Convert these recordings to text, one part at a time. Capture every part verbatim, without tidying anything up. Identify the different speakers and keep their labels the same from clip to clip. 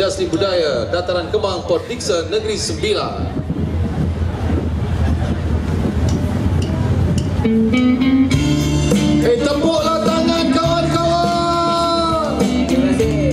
Speaker 1: Kerja Seni Budaya Dataran Kemang Port Dickson Negeri Sembilan. Eh, tepuklah tangan kawan-kawan.
Speaker 2: Terima kasih.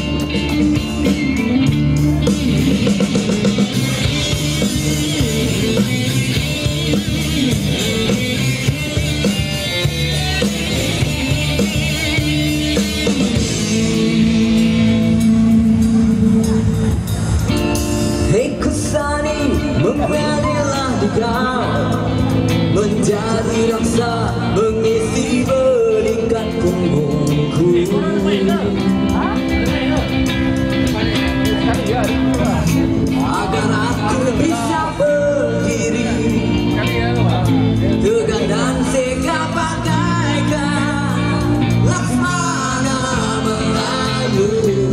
Speaker 2: Hei Kusani, menggalilah di kau, menjadi raksa mengisi belingkat punggungku. Agar aku bisa berdiri tegak dan segah bagaikan Laksmana Melayu.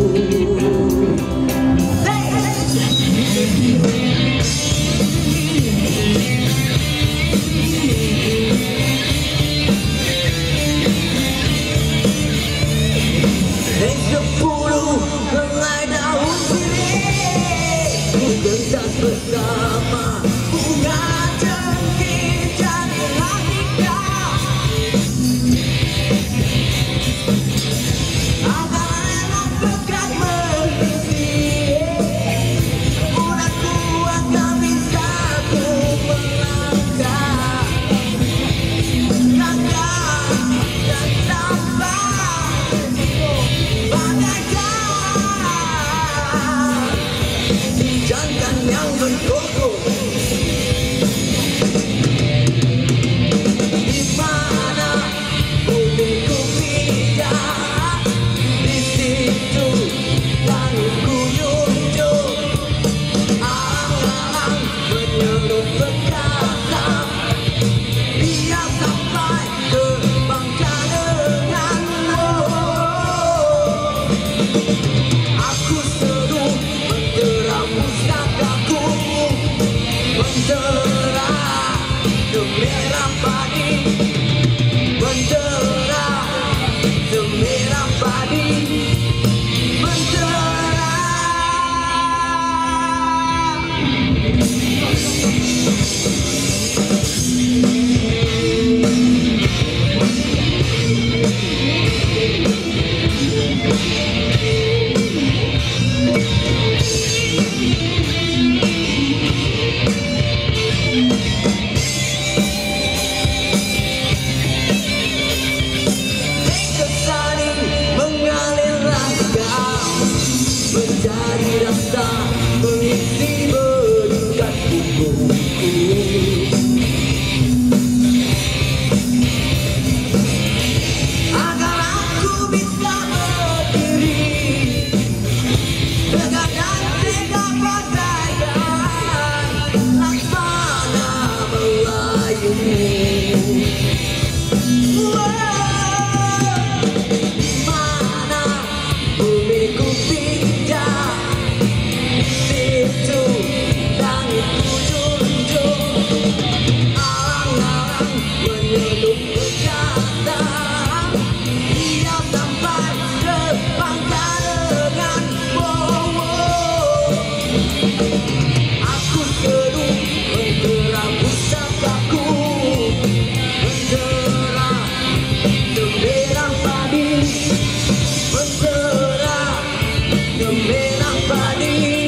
Speaker 2: Hei sepuluh helai daun sirih, ku genggam bersama bunga cengkeh jadilah nikah. Agar elok dekat mengisi, unakku akan bisa ku melangkah, langkah dan sampai bagaikan jangan yang berkokoh. Di mana bumiku pindah, di situ langitku junjung. Alang-alang menyeluruh perkasa, biar sampai ke bangsa denganmu. Aku seru mendera pusakaku, mendera semerah padi, mendera semerah padi, mendera. Kesani mengalirlah kau, menjadi rasa mengisi belingkat punggungku. Agar aku bisa berdiri tegak dan tegak bagaikan Laksmana Melayu. Mana bumiku pindah, situ langitku junjung. Alang-alang menyeluruh perkasa, biar sampai ke bangsa denganmu. Aku seru mendera pusakaku, mendera semerah padi, mendera semerah padi.